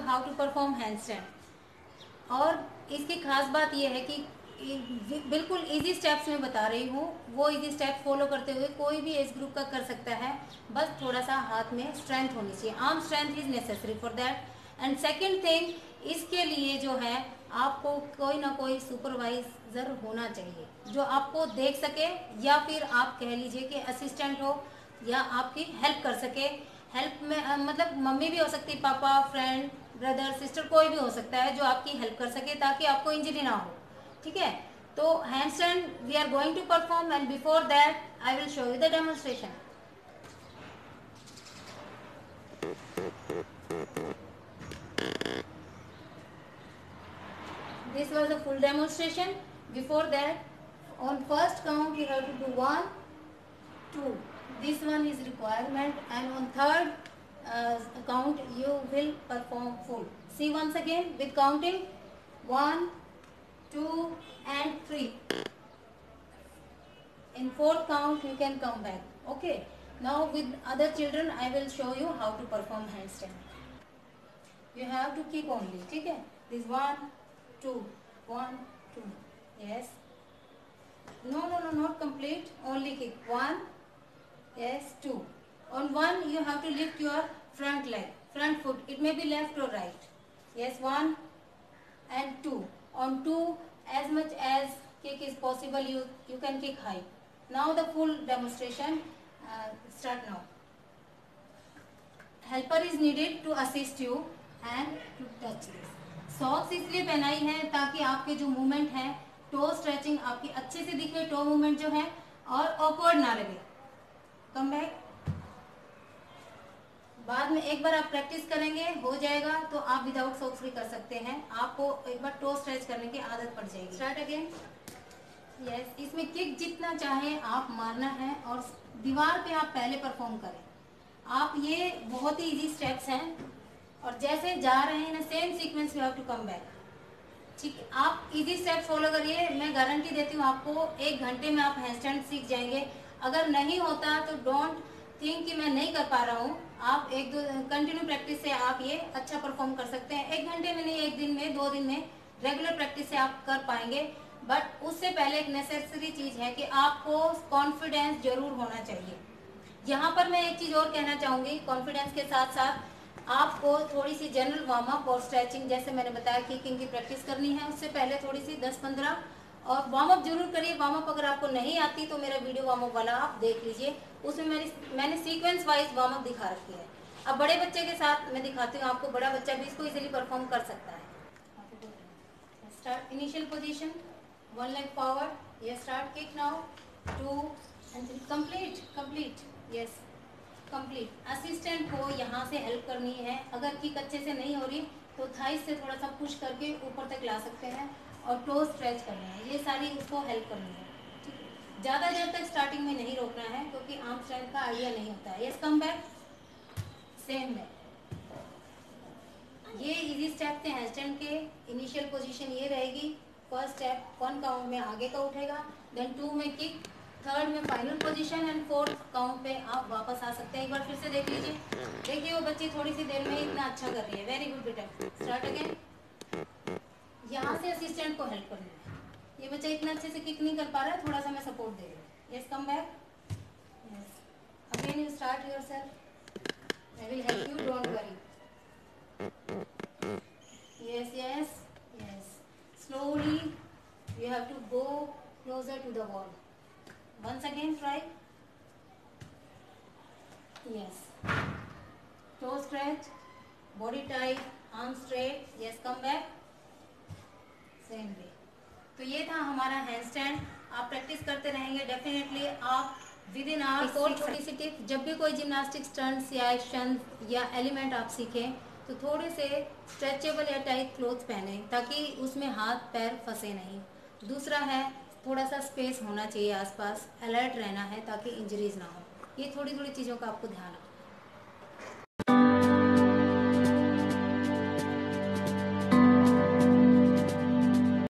How to perform handstand. और इसकी खास बात यह है कि बिल्कुल इजी स्टेप्स में बता रही हूँ, वो इजी स्टेप फॉलो करते हुए कोई भी एज ग्रुप का कर सकता है। बस थोड़ा सा हाथ में स्ट्रेंथ होनी चाहिए, arm strength is necessary for that. And second thing, इसके लिए जो है आपको कोई ना कोई सुपरवाइजर होना चाहिए जो आपको देख सके, या फिर आप कह लीजिए कि असिस्टेंट हो या आपकी हेल्प कर सके। हेल्प में मतलब मम्मी भी हो सकती, पापा, फ्रेंड, ब्रदर, सिस्टर, कोई भी हो सकता है जो आपकी हेल्प कर सके ताकि आपको इंजरी ना हो। ठीक है, तो handstand we are going to perform, and before that I will show you the demonstration. This was a full demonstration. Before that, on first count you have to do 1, 2. This one is requirement, and on third count you will perform full. See once again with counting 1, 2 and 3. In fourth count you can come back. Okay. Now with other children I will show you how to perform handstand. You have to kick only. ठीक है? This 1, 2, 1, 2. Yes. No, no, no, not complete. Only kick. 1. Yes, 2. On 1 you have to lift your front leg, front foot. It may be left or right. Yes, 1 and 2. On 2, as much as kick is possible, you can kick high. Now the full demonstration start now. Helper is needed to assist you and to touch this. Socks इसलिए पहनाई है ताकि आपके जो movement है, to stretching आपकी अच्छे से दिखे, टो मूवमेंट जो है, और ऑकवर्ड ना लगे। Come back. बाद में एक बार आप प्रैक्टिस करेंगे, हो जाएगा तो आप विदाउट सॉक्स भी कर सकते हैं। आपको एक बार टो स्ट्रेच करने की आदत पड़ जाएगी। Start again. यस, इसमें किक जितना चाहे आप मारना है, और दीवार पे आप पहले परफॉर्म करें। आप ये बहुत ही इजी स्टेप्स हैं, और जैसे जा रहे हैं ना, same sequence you have to come back. ठीक है, आप इजी स्टेप्स फॉलो करिए, मैं गारंटी देती हूँ आपको 1 घंटे में आप हैंडस्टैंड सीख जाएंगे। अगर नहीं होता तो डोंट थिंक कि मैं नहीं कर पा रहा हूँ, आप 1-2 कंटिन्यू प्रैक्टिस से आप ये अच्छा परफॉर्म कर सकते हैं। 1 घंटे में नहीं, 1 दिन में, 2 दिन में, रेगुलर प्रैक्टिस से आप कर पाएंगे। बट उससे पहले एक नेसेसरी चीज है कि आपको कॉन्फिडेंस जरूर होना चाहिए। यहाँ पर मैं एक चीज और कहना चाहूंगी, कॉन्फिडेंस के साथ साथ आपको थोड़ी सी जनरल वार्म अप और स्ट्रेचिंग, जैसे मैंने बताया किकिंग की प्रैक्टिस करनी है, उससे पहले थोड़ी सी 10-15 और वार्म अप जरूर करिए। वार्म अप अगर आपको नहीं आती तो मेरा वीडियो वार्म अप वाला आप देख लीजिए, उसमें मैंने सीक्वेंस वाइज वार्म अप दिखा रखी है। अब बड़े बच्चे के साथ मैं दिखाती हूँ आपको, बड़ा बच्चा भी इसको इजीली परफॉर्म कर सकता है। Start initial position, 1 leg forward. Yes, start kick now. 2 and 3. Complete. Yes, complete. Assistant को यहाँ से हेल्प करनी है। अगर किक अच्छे से नहीं हो रही तो थाइस से थोड़ा सा पुश करके ऊपर तक ला सकते हैं, और टो स्ट्रेच करना है। ये सारी उसको हेल्प करनी है। ठीक है, ज़्यादा देर तक स्टार्टिंग में नहीं रोकना है क्योंकि आर्म स्ट्रेंथ का आइडिया नहीं होता है। Yes, come back, same back. ये इजी स्टेप थे हैंडस्टैंड के। इनिशियल पोजीशन ये रहेगी। फर्स्ट स्टेप 1 काउंट में आगे का उठेगा, देन 2 में किक, थर्ड में final position, and 4th count पे आप वापस आ सकते हैं। एक बार फिर से देख लीजिए। देखिए वो बच्ची थोड़ी सी देर में इतना अच्छा कर रही है। वेरी गुड बेटा। Start again. यहाँ से असिस्टेंट को हेल्प करनी है। ये बच्चा इतना अच्छे से किक नहीं कर पा रहा है, थोड़ा सा मैं सपोर्ट दे रही हूँ। Yes, come back. Yes, again you start yourself. I will help you, don't worry. Yes. Slowly you have to go closer to the wall. Once again try. Yes. Toe stretch, body tight, arm straight. Yes, come back. Same way. तो ये था हमारा handstand. आप practice करते रहेंगे, definitely आप with in our. एक और छोटी सी टिप, जब भी कोई जिम्नास्टिक स्टंट्स या एक्शन या एलिमेंट आप सीखें तो थोड़े से स्ट्रेचेबल या टाइट क्लोथ पहने ताकि उसमें हाथ पैर फंसे नहीं। दूसरा है, थोड़ा सा स्पेस होना चाहिए आसपास, अलर्ट रहना है ताकि इंजरीज ना हो। ये थोड़ी थोड़ी चीज़ों का आपको ध्यान रखना है।